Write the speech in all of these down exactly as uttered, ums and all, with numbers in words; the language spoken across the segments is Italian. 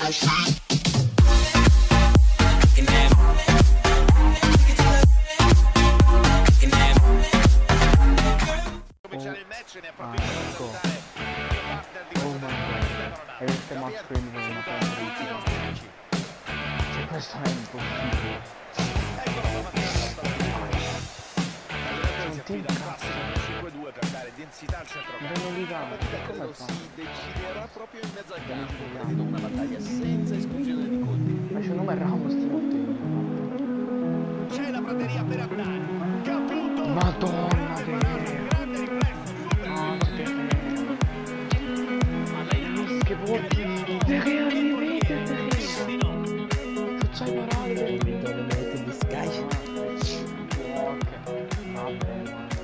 Cominciare il match ne approfitto per salutare il partner di questo e queste match quindi non una prendere cioè questo è impossibile. Ecco la formazione si affida al classico cinque due per dare densità al centrocampo. La partita credo si deciderà proprio in mezzo al campo, vedendo una battaglia senza esclusione di colpi. Ma c'è un numero Ramos c'è la prateria per andare. Caputo! Madonna che grande riflesso, super che vuoi te realmente tu sai parole Totalmente di Sky. vabbè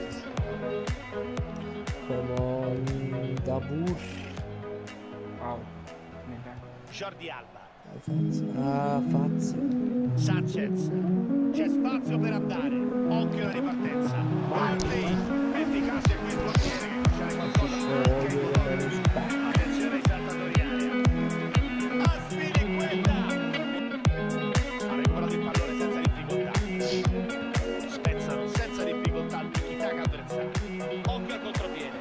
Come un Dabur. wow Jordi Alba. Ah, Fazio. Sanchez. C'è spazio per andare. Occhio alla ripartenza. Barley. Efficace qui il portiere che può fare qualcosa. Attenzione ai saltatori in area. Aspilicueta. Ha recuperato il pallone senza difficoltà. Spezzano senza difficoltà il tiki-taka avversario. Occhio al contropiede.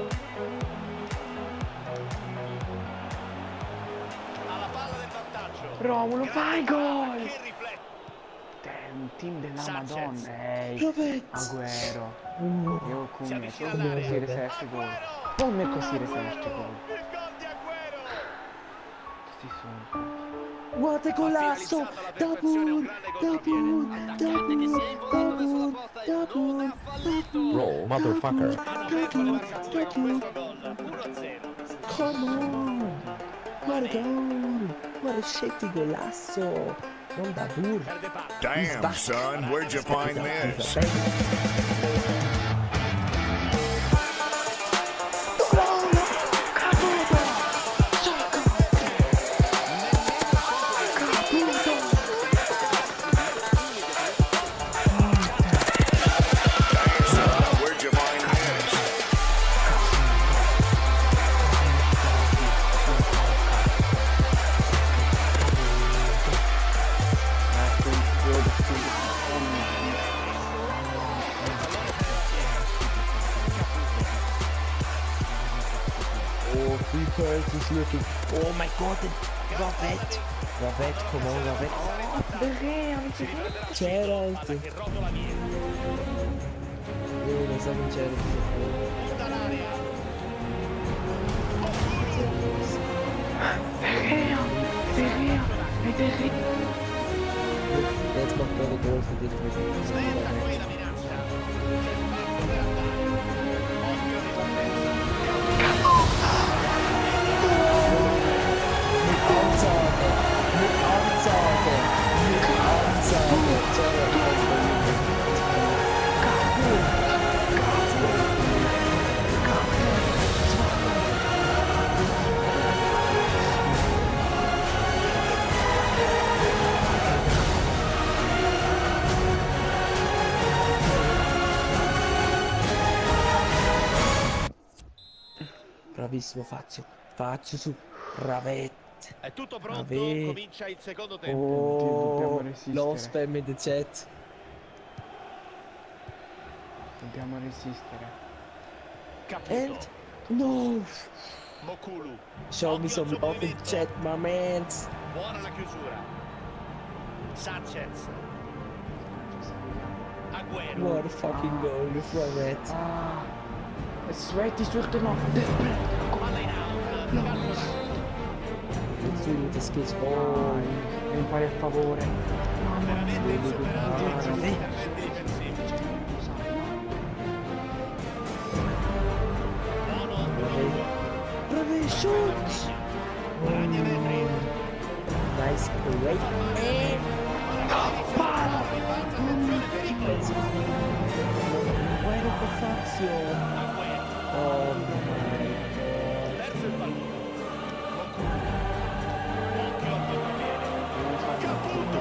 Alla palla del vantaggio. Romulo fai gol Che riflette. un team della Madonna ehi Roberto. Agüero Uh, io Si come avvicina come all'area. così resesti gol come così resesti gol Il gol di Agüero. questi sono guarda golasso. Dabur. Dabur. Dabur. Dabur. Dabur. Roll, motherfucker. Hanno aperto le marcature con questo gol. uno a zero. Come on. Guarda gol. Guarda scetti golasso. Non Dabur. Perde palla. Damn, son, where'd you find this? Where'd you find this? Oh, free Perth is looking. Oh my god, Robert. Robert, come on, Robert. C'era altro. Che rotola via. Io lo so che c'era Punta l'area. Jetzt macht er eine Goal für dich. Sventa qui la minaccia. C'è spazio per andare. Occhio di partenza. Mit Ansage. Mit Ansage. Mit Ansage. C'era bravissimo, Fazio. Fazio su Ravette. È tutto pronto, Vabbè. comincia il secondo tempo. Oh, dobbiamo resistere. lo spam in the chat. dobbiamo resistere Caputo. And no. Mokulu. Show me some love in chat, my man. Buona la chiusura. Sanchez. Agüero. What a fucking goal with Ravette. ah Sweaty sucht er noch Palla in out. Calcio d'angolo. Let's do the skills. Oh, mi pare a favore Veramente insuperabile in questi Ah, interventi difensivi. Buono. Ravette shoot. Guadagna metri. Nice play. E Palla. Attenzione, pericolo. Agüero con Fazio. Agüero. Oh my god. Perso il pallone. Mokulu. Occhio al contropiede. Caputo.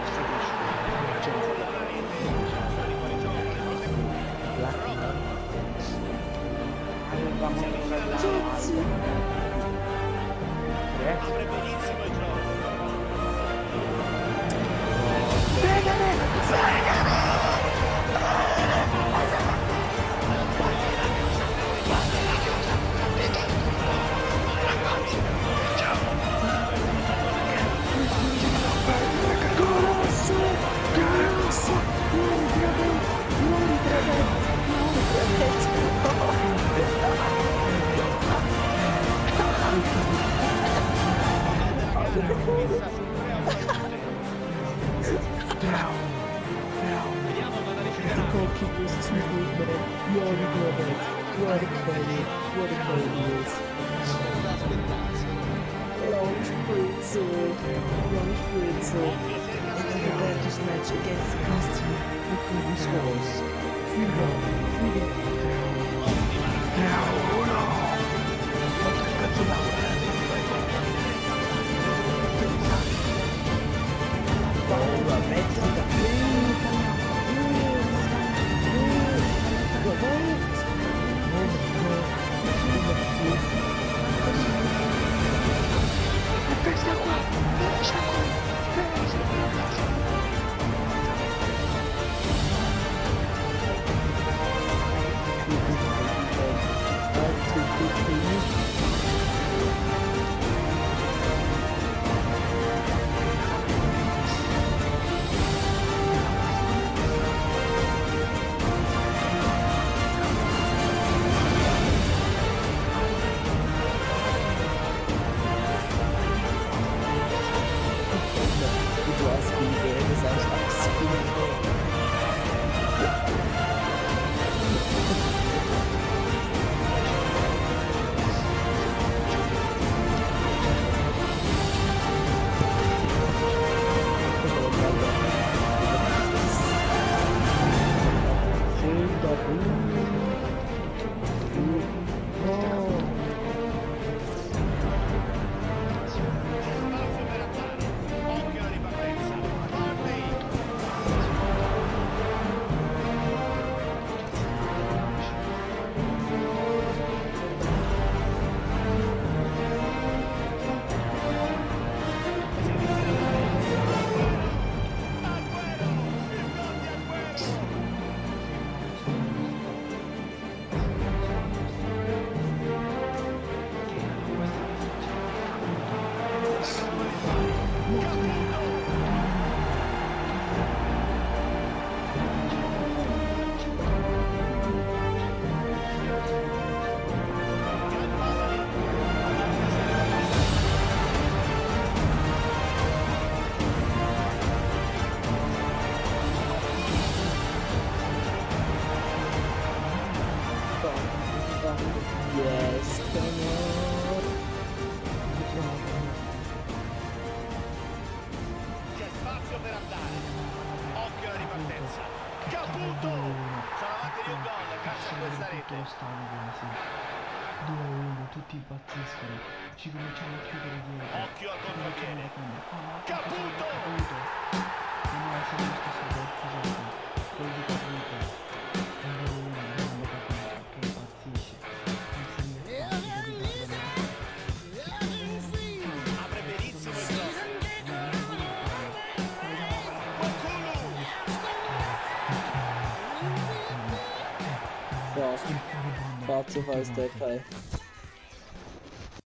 Dalla rete. Sta di fuori gioco. Le cose Roma. Si avvicina all'area. Cazzo. Apre benissimo il gioco. fissa sul tre a uno. Vediamo cosa deciderà. Coaching was too good, man. You already know that. You already know it. You already know it is. Solo da aspettarsi. Long spritzer. Long spritzer. And then the Rangers match against the East team. Look who scores. Freedom. Freedom. Yes, come on. C'è spazio per andare. Occhio alla ripartenza. Caputo! Sono avanti di un gol, calcia questa rete. due a uno, tutti impazziscono, ci cominciamo a chiudere dietro. Occhio al contropiede. Caputo! Caputo! E non è sempre lo stesso gol, scusate, quello di Caputo. È due a uno, non lo capisco, che impazzisce. Non si mette a chiudere Apre benissimo il gioco. Qualcuno! Forza fare step, eh.